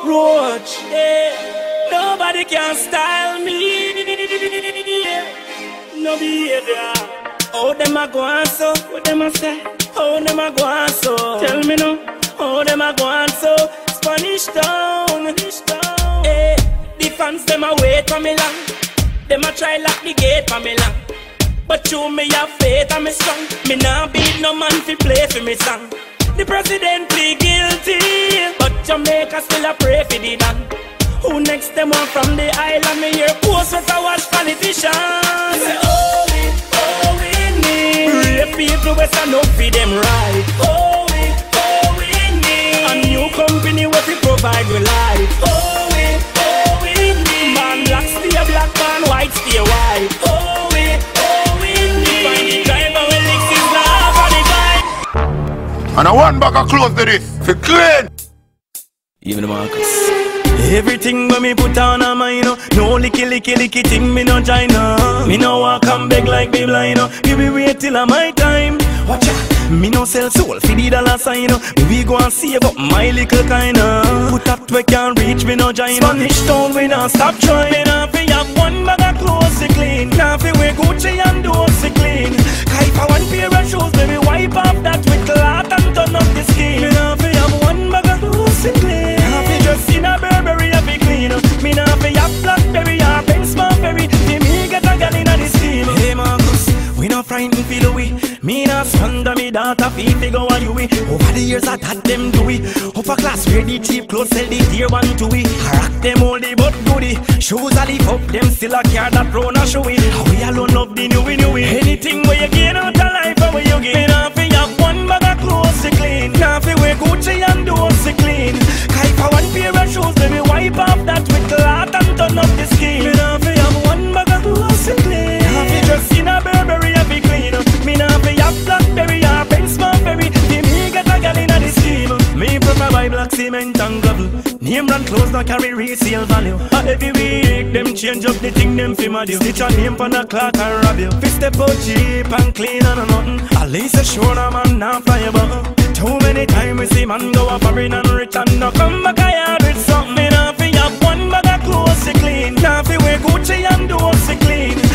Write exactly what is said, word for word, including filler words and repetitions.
Roach, yeah. Nobody can style me. Yeah. No behavior. How them a go on so? What them a say? How them a go on so? Tell me no. How them a go on so? Spanish town. Hey, the fans them a wait for me long. Them a try lock the gate for me long. But you me have faith and me strong. Me nah beat no man fi play for me song. The president plead guilty, but Jamaica still a pray for the dan. Who next them one from the island? Me hear post with a watch politicians. Say, oh we, oh we need brave people we stand up for them right. Oh we, oh we need a new company where we provide with life. Oh we, oh we need man black stay black, man white stay white. Oh we, oh we need find the driver with Lexus laugh on the vibe. And I one bag of clothes to this for clean. Even the Marcus. Everything when me put on a mind, no, no licky licky licky thing me no China. Me no walk and beg like me blind, no. You be wait till a my time. Watch out, me no sell soul for the dollar sign, no. Me we go and save up my little kinda. Put that we can't reach me no China. Spanish town we not stop trying. Me nah fi have one bag of clothes to clean. Nah fi wear Gucci and doors to clean. Kai for one pair of shoes, baby wipe off that with cloth and turn up the skin. Me nah fi have one bag of clothes to clean. Nah fi just in a Burberry a fi clean. Me nah fi have Blackberry or Benz Marberry. Fi me get a gal inna the scheme. Hey Marcus, we not frightened fi do we. Me nah slander me daughter fi figure what you we. Over the years I taught them do we. Upper class wear the cheap clothes, sell the tier one to we. Rock them all the but goodie. Shoes I lift up them still a car that round a show it. We alone love the newy newy. Anything where you gain out of life and where you gain. Me nah fi have one bag of clothes to clean. Nah fi wear Gucci and doors to clean. Kai for one pair of shoes, baby wipe off that with cloth and turn up the skin. Me nah fi have one bag of clothes to clean. Nah fi dress in a Burberry a fi clean. Me nah fi have Blackberry or Benz Marberry. Fi me get a gal inna the scheme. Me prefer buy black cement and gravel. Name brand clothes not carry resale value. A every week them change up the thing them fi mad you. Stitch a name pon a clock and rob you. Fi step out cheap and clean and a nothing. At least a sure a man not fly a button. Too many times we see man go a foreign and return. Now come back a yard with something. Me nah fi have one bag of clothes to clean. Nah fi wear Gucci and doors to clean.